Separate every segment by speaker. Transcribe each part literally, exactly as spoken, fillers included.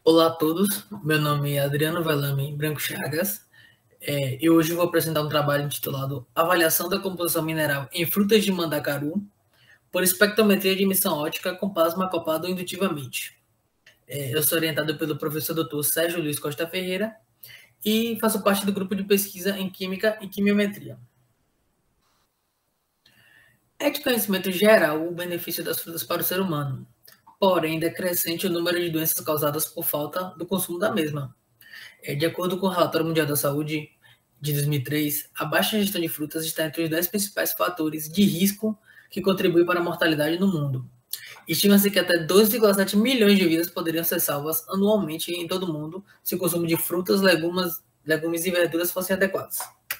Speaker 1: Olá a todos, meu nome é Adriano Velame Branco Chagas é, e hoje vou apresentar um trabalho intitulado Avaliação da composição mineral em frutas de mandacaru por espectrometria de emissão óptica com plasma acoplado indutivamente. É, eu sou orientado pelo professor doutor Sérgio Luiz Costa Ferreira e faço parte do grupo de pesquisa em Química e Quimiometria. É de conhecimento geral o benefício das frutas para o ser humano, porém decrescente o número de doenças causadas por falta do consumo da mesma. De acordo com o Relatório Mundial da Saúde de dois mil e três, a baixa ingestão de frutas está entre os dez principais fatores de risco que contribuem para a mortalidade no mundo. Estima-se que até dois vírgula sete milhões de vidas poderiam ser salvas anualmente em todo o mundo se o consumo de frutas, legumas, legumes e verduras fossem adequados.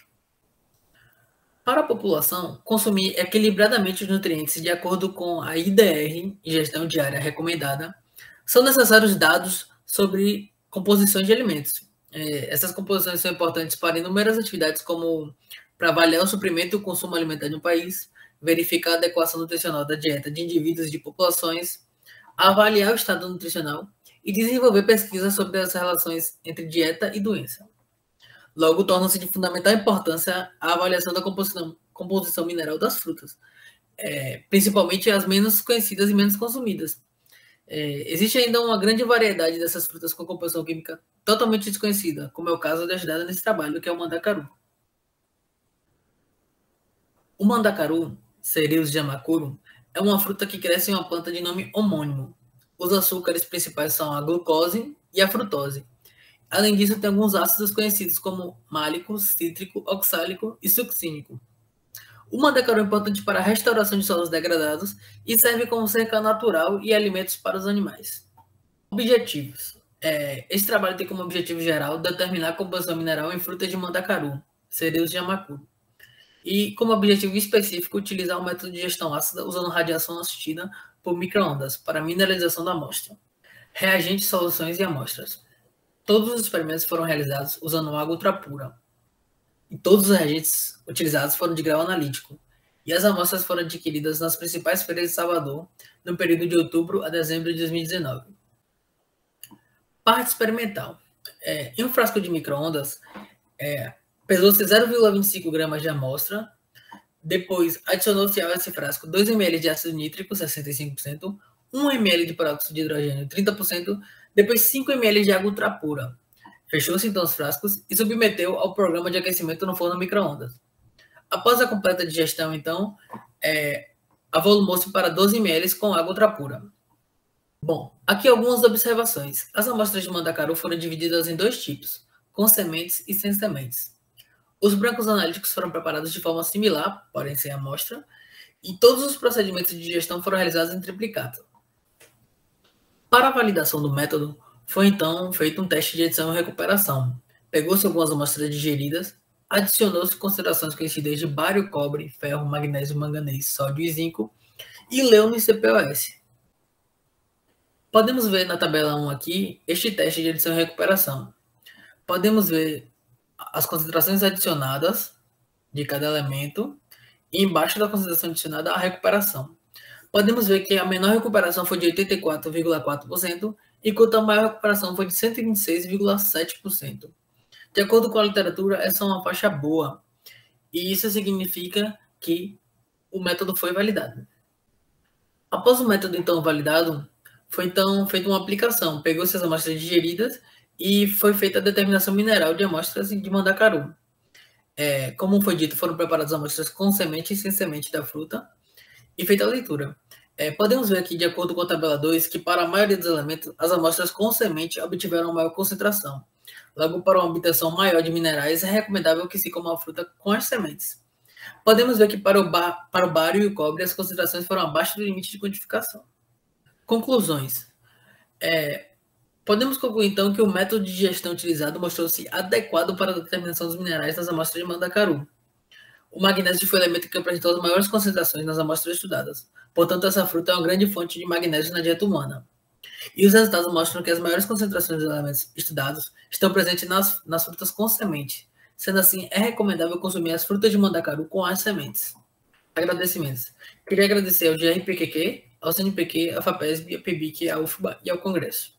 Speaker 1: Para a população, consumir equilibradamente os nutrientes de acordo com a I D R, ingestão diária recomendada, são necessários dados sobre composições de alimentos. É, essas composições são importantes para inúmeras atividades, como para avaliar o suprimento e o consumo alimentar de um país, verificar a adequação nutricional da dieta de indivíduos e de populações, avaliar o estado nutricional e desenvolver pesquisas sobre as relações entre dieta e doença. Logo, torna-se de fundamental importância a avaliação da composição, composição mineral das frutas, é, principalmente as menos conhecidas e menos consumidas. É, existe ainda uma grande variedade dessas frutas com composição química totalmente desconhecida, como é o caso da estudada nesse trabalho, que é o mandacaru. O mandacaru, Cereus jamakuru, é uma fruta que cresce em uma planta de nome homônimo. Os açúcares principais são a glucose e a frutose. Além disso, tem alguns ácidos conhecidos como málico, cítrico, oxálico e succínico. O mandacaru é importante para a restauração de solos degradados e serve como cerca natural e alimentos para os animais. Objetivos. É, esse trabalho tem como objetivo geral determinar a composição mineral em frutas de mandacaru, Cereus jamakuru. E como objetivo específico, utilizar o método de gestão ácida usando radiação assistida por microondas para mineralização da amostra. Reagentes, soluções e amostras. Todos os experimentos foram realizados usando água ultrapura. E todos os reagentes utilizados foram de grau analítico. E as amostras foram adquiridas nas principais feiras de Salvador, no período de outubro a dezembro de dois mil e dezenove. Parte experimental. É, em um frasco de micro-ondas, é, pesou-se zero vírgula vinte e cinco gramas de amostra. Depois, adicionou-se a esse frasco dois mililitros de ácido nítrico, sessenta e cinco por cento, um mililitro de peróxido de hidrogênio, trinta por cento, depois cinco mililitros de água ultrapura. Fechou-se então os frascos e submeteu ao programa de aquecimento no forno micro-ondas. Após a completa digestão, então, é, avolumou-se para doze mililitros com água ultrapura. Bom, aqui algumas observações. As amostras de mandacaru foram divididas em dois tipos, com sementes e sem sementes. Os brancos analíticos foram preparados de forma similar, porém sem amostra, e todos os procedimentos de digestão foram realizados em triplicado. Para a validação do método, foi então feito um teste de edição e recuperação. Pegou-se algumas amostras digeridas, adicionou-se concentrações conhecidas de bário, cobre, ferro, magnésio, manganês, sódio e zinco, e leu no C P O S. Podemos ver na tabela um aqui este teste de edição e recuperação. Podemos ver as concentrações adicionadas de cada elemento e embaixo da concentração adicionada a recuperação. Podemos ver que a menor recuperação foi de oitenta e quatro vírgula quatro por cento, enquanto a maior recuperação foi de cento e vinte e seis vírgula sete por cento. De acordo com a literatura, essa é uma faixa boa, e isso significa que o método foi validado. Após o método então validado, foi então feita uma aplicação, pegou-se as amostras digeridas e foi feita a determinação mineral de amostras de mandacaru. É, como foi dito, foram preparadas amostras com semente e sem semente da fruta, e feita a leitura. É, podemos ver aqui, de acordo com a tabela dois, que para a maioria dos elementos, as amostras com semente obtiveram maior concentração. Logo, para uma obtenção maior de minerais, é recomendável que se coma a fruta com as sementes. Podemos ver que para o, bar, para o bário e o cobre, as concentrações foram abaixo do limite de quantificação. Conclusões. É, podemos concluir, então, que o método de digestão utilizado mostrou-se adequado para a determinação dos minerais nas amostras de mandacaru. O magnésio foi o elemento que apresentou as maiores concentrações nas amostras estudadas. Portanto, essa fruta é uma grande fonte de magnésio na dieta humana. E os resultados mostram que as maiores concentrações dos elementos estudados estão presentes nas, nas frutas com semente. Sendo assim, é recomendável consumir as frutas de mandacaru com as sementes. Agradecimentos. Queria agradecer ao G R P Q Q, ao C N Pq, à FAPESB, à PEBIC, à U F B A e ao Congresso.